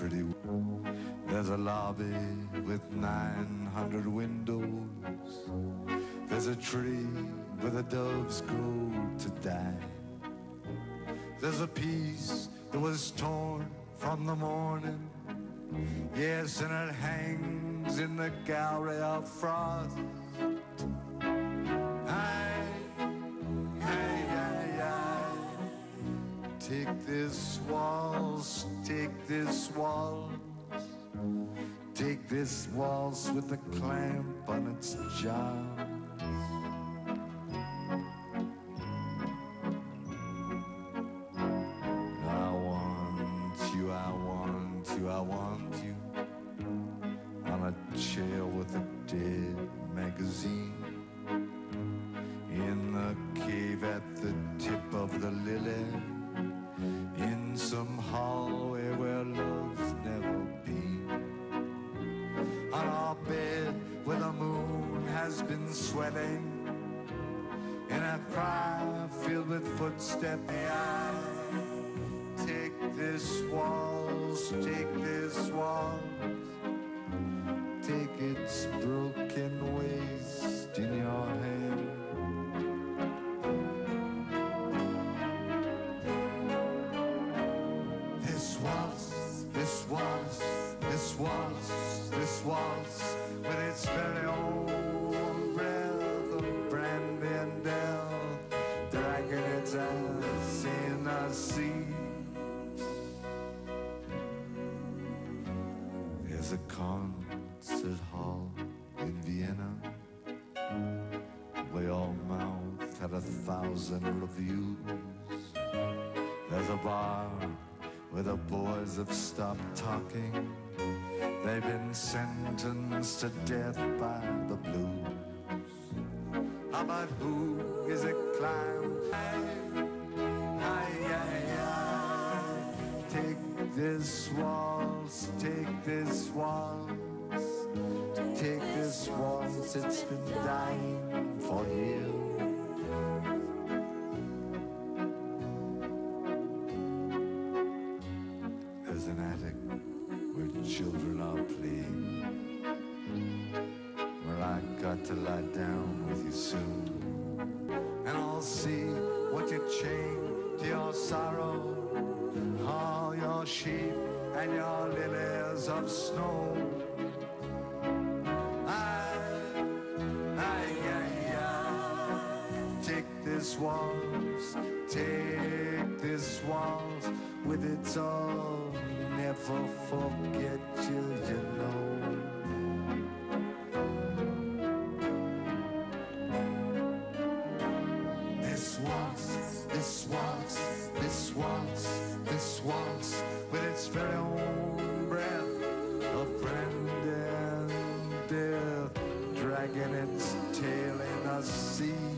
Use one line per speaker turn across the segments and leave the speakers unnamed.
pretty. There's a lobby with 900 windows. There's a tree where the doves go to die. There's a piece that was torn from the morning. Yes, and it hangs in the gallery of frost. Take this waltz, take this waltz, take this waltz with a clamp on its jaw. I want you, I want you, I want you on a chair with a dead magazine in the cave at the tip of the lily. In some hallway where love's never been. On our bed where the moon has been sweating. In a cry filled with footsteps. Take this waltz, take this waltz. Take its broken waist in your hand. This waltz, with its very own breath of brandy and death, dragging its ass in the sea. There's a concert hall in Vienna where your mouth had 1,000 reviews. There's a bar where the boys have stopped talking. They've been sentenced to death by the blues. How about who is a clown? Take this waltz, take this waltz, take this waltz, it's been dying for years. There's an attic where children are playing, where I got to lie down with you soon. And I'll see what you chain to your sorrow, all your sheep and your lilies of snow. Take this waltz, take this waltz with its all. Never forget you, you know. This waltz, this waltz, this waltz, this waltz, with its very own breath of brandy and death, dragging its tail in the sea.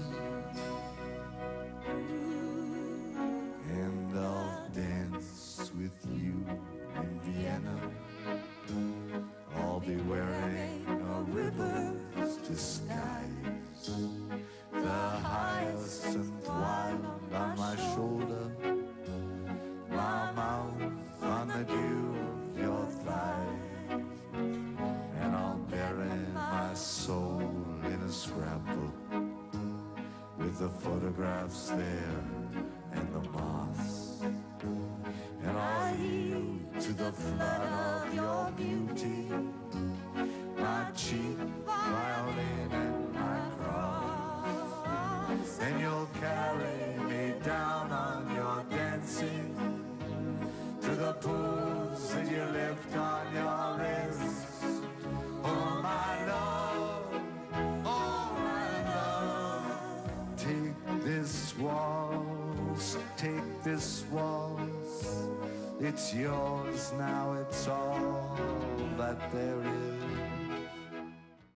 And I'll dance with you in Vienna. I'll be wearing a river's disguise, the hyacinth wine on my shoulder, my mouth on the dew of your thighs, and I'll bury my soul in a scrapbook with the photographs there and the moths. And I'll yield to the flood of your beauty, my cheap violin and my cross. And you'll carry me down on your dancing to the pools that you left on your wrist. Oh my love, oh my love, take this waltz, take this waltz. It's yours now, it's all that there is.